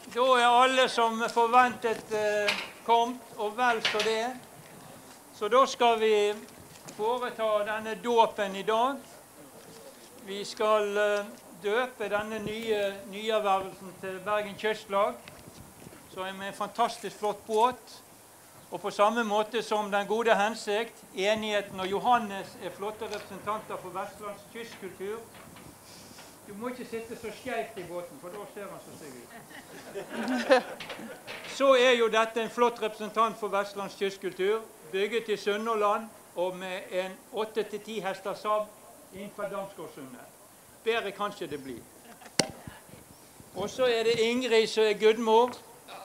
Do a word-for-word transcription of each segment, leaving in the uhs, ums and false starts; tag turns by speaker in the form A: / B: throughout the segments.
A: Da er alle som forventet eh, kommet, og vel så det. Så da skal vi foreta denne dåpen i dag. Vi skal eh, døpe denne nye nyervervelsen til Bergen Kystlag, som er med en fantastisk flott båt. Og på samme måte som Den gode hensikt, enigheten og Johannes er flotte representanter for Vestlands kystkultur. Du må ikke sitte så skjevt i båten, for da ser han så stygg ut. Så er jo dette en flott representant for Vestlands kystkultur, bygget i Sunnhordland og med en åtte til ti hester Saab innenfor Damsgårdsundet. Bedre kan ikke det bli. Og så er det Ingrid som er gudmor.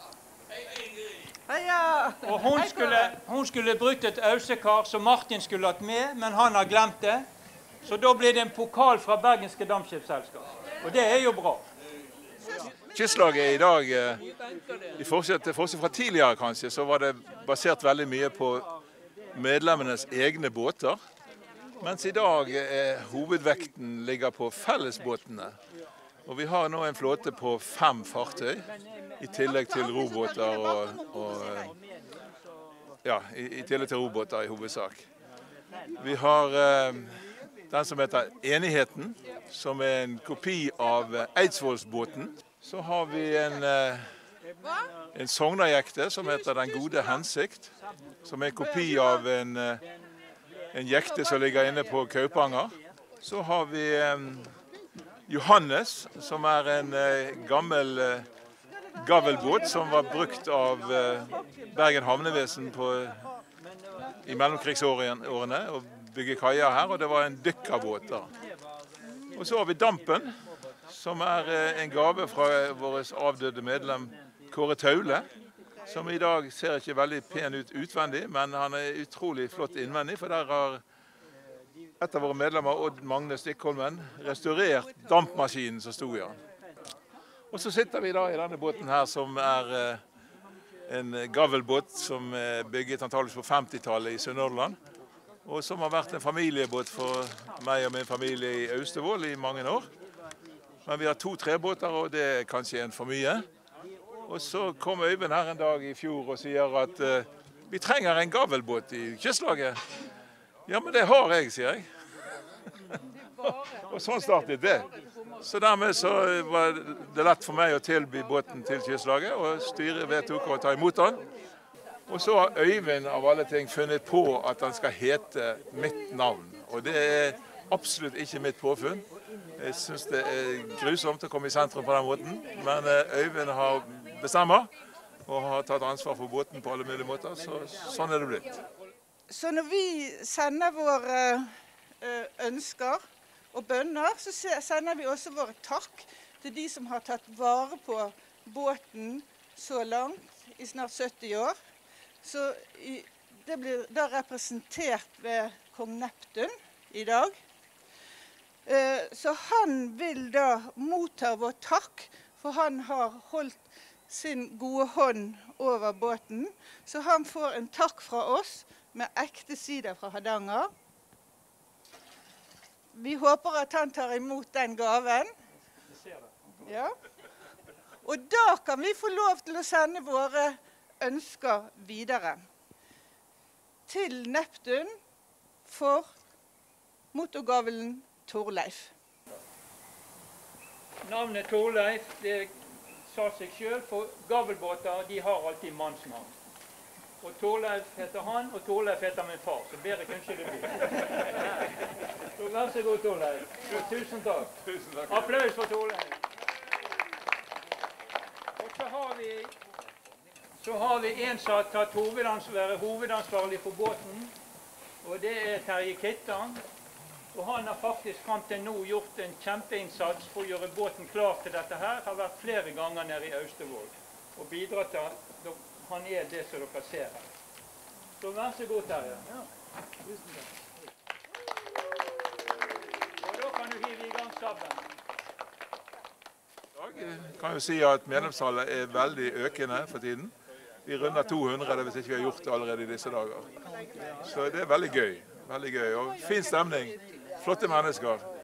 A: Og hun skulle, hun skulle brukt et ausekar som Martin skulle hatt med, men han har glemt det. Så da blir det en pokal fra Bergenske Dampskibsselskap. Og det er jo bra.
B: Kystlaget i dag, i forskjell fra tidligere kanskje, så var det basert veldig mye på medlemmenes egne båter. Mens i dag er hovedvekten ligger på fellesbåtene. Og vi har nå en flåte på fem fartøy, i tillegg til robåter og, og ja, i, i tillegg til robåter i hovedsak. Vi har eh, den som heter Enigheten, som er en kopi av Eidsvollsbåten. Så har vi en, en Sogna-jekte som heter Den gode hensikt, som er en kopi av en, en jekte som ligger inne på Kaupanger. Så har vi um, Johannes, som er en uh, gammel uh, gavelbåt som var brukt av uh, Bergen havnevesen på, i mellomkrigsårene og bygge kajer her, og det var en dykkerbåt da. Og så har vi Dampen, som er uh, en gave fra vår avdøde medlem Kåre Taule, som i dag ser ikke veldig pen ut utvendig, men han er utrolig flott innvendig, for der har et av våre medlemmer, Odd Magne Stikkholmen, restaurert dampmaskinen som stod i han. Og så sitter vi da i denne båten her, som er eh, en gavelbåt som er bygget antageligvis på femtitallet i Sunnhordland, og som har vært en familiebåt for meg og min familie i Austevoll i mange år. Men vi har to trebåter, og det er kanskje en for mye. Og så kom Øyvind her en dag i fjor og sier at uh, vi trenger en gavelbåt i Kystlaget. Ja, men det har jeg, sier jeg. Og sånn startet det. Så dermed så var det lett for meg å tilby båten til Kystlaget, og styret vedtok å ta imot den. Og så har Øyvind av alle ting funnet på at den skal hete mitt navn. Og det er absolutt ikke mitt påfunn. Jeg synes det er grusomt å komme i sentrum på den måten, men Øyvind har bestemmer og har tatt ansvar for båten på alle mulige måter, så sånn er det blitt.
C: Så når vi sender våre ønsker og bønner, så sender vi også våre takk til de som har tatt vare på båten så langt, i snart sytti år. Så det blir da representert ved kong Neptun i dag. Så han vil da motta vår takk, for han har holdt sin gode hånd over båten. Så han får en takk fra oss med ekte sider fra Hardanger. Vi håper at han tar imot den gaven. Ja. Og da kan vi få lov til å sende våre ønsker videre til Neptun for motorgavelen Torleif.
A: Navnet Torleif, det sa seg selv, for gavelbåter, de har alltid mannsnavn. Og Torleif heter han, og Torleif heter min far, så bedre kanskje det blir. Så vær så god, Torleif. Tusen takk.
B: Tusen takk.
A: Applaus for Torleif. Og så har vi, så har vi en som har tatt hovedansvaret, hovedansvarlig for båten, og det er Terje Kittan. Og han har faktisk frem til nå gjort en kjempeinnsats for å gjøre båten klar til dette her. Har vært flere ganger nede i Austevoll og bidratt til at han er det som dere ser her. Så vær så god, Terje. Ja, tusen takk. Og da kan du hive i gang stabben.
B: I dag kan jeg si at medlemstallet er veldig økende for tiden. Vi runder to hundre, hvis ikke vi har gjort det allerede i disse dager. Så det er veldig gøy. Veldig gøy, og fin stemning. Flotte mennesker.